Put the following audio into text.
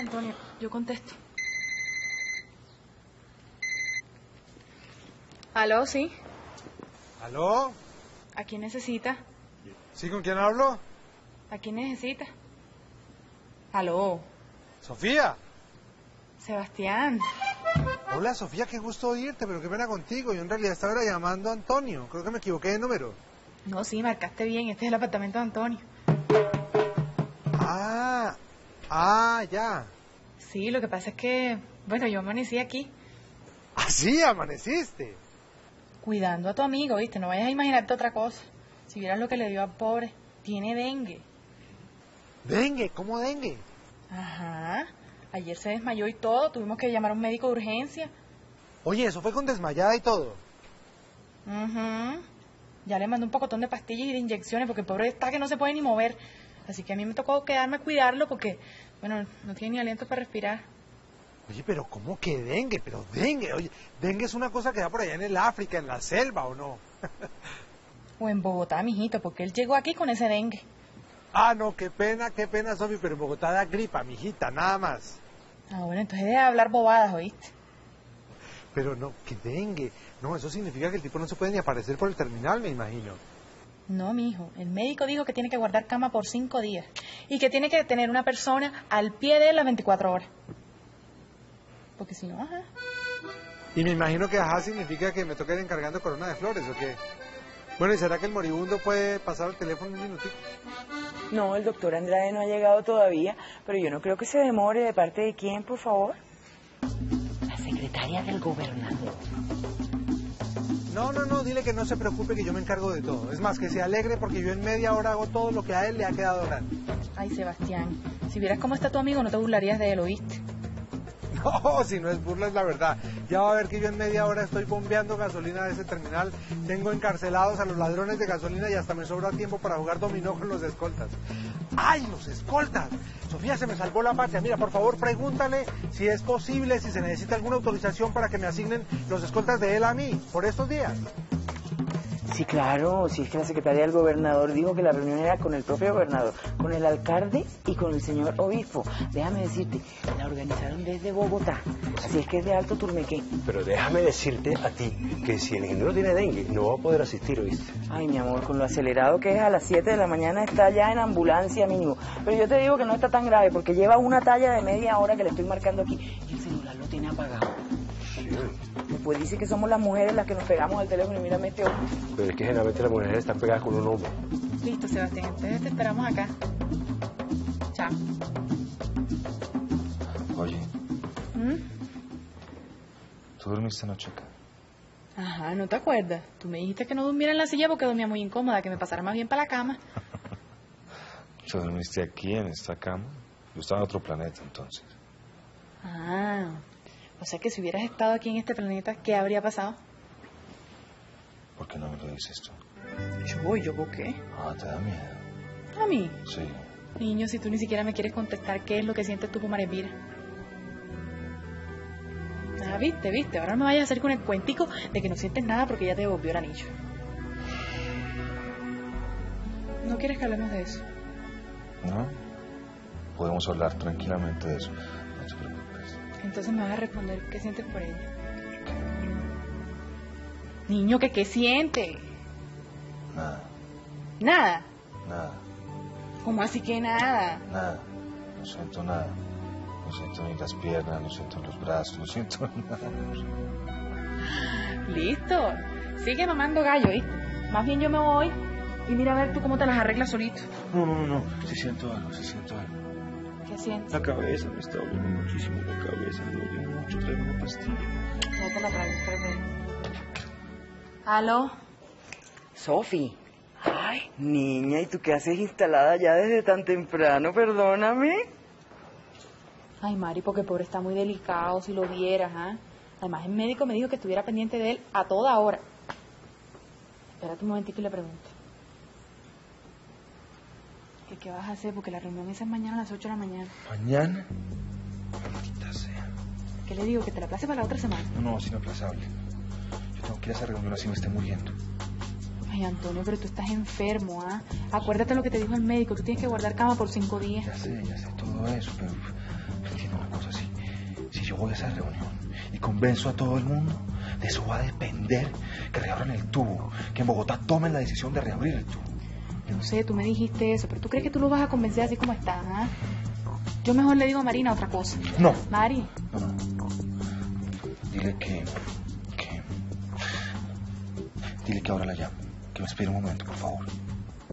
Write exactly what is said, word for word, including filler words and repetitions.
Antonio, yo contesto. ¿Aló, sí? ¿Aló? ¿A quién necesita? ¿Sí, con quién hablo? ¿A quién necesita? ¿Aló? ¿Sofía? Sebastián. Hola, Sofía, qué gusto oírte, pero qué pena contigo. Yo en realidad estaba llamando a Antonio. Creo que me equivoqué de número. No, sí, marcaste bien. Este es el apartamento de Antonio. Ah, ah, ya. Sí, lo que pasa es que, bueno, yo amanecí aquí. ¿Así amaneciste? Cuidando a tu amigo, ¿viste? No vayas a imaginarte otra cosa. Si vieras lo que le dio al pobre. Tiene dengue. ¿Dengue? ¿Cómo dengue? Ajá. Ayer se desmayó y todo. Tuvimos que llamar a un médico de urgencia. Oye, eso fue con desmayada y todo. Uh-huh. Ya le mandé un pocotón de pastillas y de inyecciones porque el pobre está que no se puede ni mover. Así que a mí me tocó quedarme a cuidarlo porque, bueno, no tiene ni aliento para respirar. Oye, pero ¿cómo que dengue? Pero dengue, oye, dengue es una cosa que da por allá en el África, en la selva, ¿o no? O en Bogotá, mijito, porque él llegó aquí con ese dengue. Ah, no, qué pena, qué pena, Sofi, pero en Bogotá da gripa, mijita, nada más. Ah, bueno, entonces deja de hablar bobadas, ¿oíste? Pero no, que dengue. No, eso significa que el tipo no se puede ni aparecer por el terminal, me imagino. No, mijo, el médico dijo que tiene que guardar cama por cinco días y que tiene que tener una persona al pie de él las veinticuatro horas. Porque si no, ajá. Y me imagino que ajá significa que me toca ir encargando corona de flores, ¿o qué? Bueno, ¿y será que el moribundo puede pasar al teléfono un minutito? No, el doctor Andrade no ha llegado todavía, pero yo no creo que se demore. ¿De parte de quién, por favor? La secretaria del gobernador. No, no, no, dile que no se preocupe, que yo me encargo de todo. Es más, que se alegre porque yo en media hora hago todo lo que a él le ha quedado grande. Ay, Sebastián, si vieras cómo está tu amigo no te burlarías de él, ¿oíste? No, si no es burla es la verdad. Ya va a ver que yo en media hora estoy bombeando gasolina de ese terminal. Tengo encarcelados a los ladrones de gasolina y hasta me sobra tiempo para jugar dominó con los escoltas. ¡Ay, los escoltas! Sofía, se me salvó la patria. Mira, por favor, pregúntale si es posible, si se necesita alguna autorización para que me asignen los escoltas de él a mí por estos días. Sí, claro, si es que la secretaria del gobernador dijo que la reunión era con el propio gobernador, con el alcalde y con el señor obispo. Déjame decirte, la organizaron desde Bogotá, así es que es de Alto Turmequé. Pero déjame decirte a ti que si el ingeniero tiene dengue, no va a poder asistir, ¿oíste? Ay, mi amor, con lo acelerado que es, a las siete de la mañana está ya en ambulancia mínimo. Pero yo te digo que no está tan grave, porque lleva una talla de media hora que le estoy marcando aquí y el celular lo tiene apagado. Sí. Después dice que somos las mujeres las que nos pegamos al teléfono y mírame este ojo. Pero es que generalmente las mujeres están pegadas con un hombre. Listo, Sebastián, entonces te esperamos acá. Chao. Oye, ¿Mm? ¿tú dormiste anoche acá? Ajá, ¿no te acuerdas? Tú me dijiste que no durmiera en la silla porque dormía muy incómoda, que me pasara más bien para la cama. ¿Tú dormiste aquí, en esta cama? Yo estaba en otro planeta, entonces. Ah, o sea que si hubieras estado aquí en este planeta, ¿qué habría pasado? ¿Por qué no me lo dices tú? Yo, ¿yo por qué? Ah, ¿te da miedo? ¿A mí? Sí. Niño, si tú ni siquiera me quieres contestar qué es lo que sientes tú por María Elvira. Ah, viste, viste, ahora no me vayas a hacer con el cuentico de que no sientes nada porque ya te devolvió el anillo. ¿No quieres que hablemos de eso? ¿No? Podemos hablar tranquilamente de eso. No te preocupes. Entonces me vas a responder qué sientes por ella. Niño, ¿que qué siente? Nada, Nada. nada, ¿Cómo así que nada? nada. No siento nada. No siento ni las piernas, no siento los brazos, no siento nada. Listo. Sigue mamando gallo, ¿viste? Más bien yo me voy y mira a ver tú cómo te las arreglas solito. No, no, no, sí siento algo, sí siento algo. ¿Qué sientes? La cabeza me está doliendo muchísimo, la cabeza me duele mucho, traigo una pastilla. Ya te la traigo, espérate. ¿Aló? Sofi. Ay, niña, ¿y tú qué haces instalada ya desde tan temprano? Perdóname. Ay, Mari, porque el pobre está muy delicado, si lo vieras, ¿ah? Además, el médico me dijo que estuviera pendiente de él a toda hora. Espérate un momentito y le pregunto. ¿Qué, qué vas a hacer? Porque la reunión esa es mañana a las ocho de la mañana. ¿Mañana? Maldita sea. ¿Qué le digo? ¿Que te la place para la otra semana? No, no, es inaplazable. Yo tengo que ir a esa reunión así me esté muriendo. Ay, Antonio, pero tú estás enfermo, ¿ah? Acuérdate lo que te dijo el médico. Tú tienes que guardar cama por cinco días. Ya sé, ya sé todo eso, pero Entiendo una cosa, si, si yo voy a esa reunión y convenzo a todo el mundo, de eso va a depender que reabran el tubo, que en Bogotá tomen la decisión de reabrir el tubo. Yo sé, tú me dijiste eso, pero ¿tú crees que tú lo vas a convencer así como está? ¿Ah? Yo mejor le digo a Marina otra cosa. No. Mari. No, no. Dile que... que... Dile que ahora la llamo. Que me espere un momento, por favor.